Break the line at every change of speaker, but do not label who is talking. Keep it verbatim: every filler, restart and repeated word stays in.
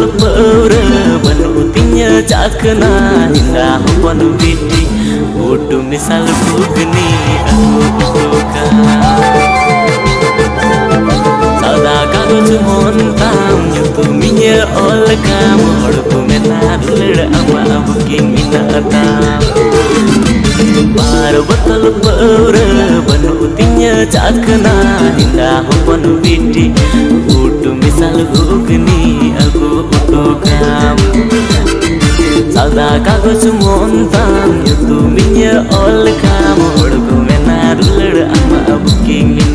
paura Banutinnya cakna Hinda hopon biti Bodoh misal bugni aku suka Sada kago montam Nyutuminya ol kamu Horku menadulad ama buking minatam Bar botol paura Banutinnya cakna Hinda hopon biti Bodoh misal bugni aku suka Sada kago montam Nyutuminya ol kamu Horku menadulad ama buking minatam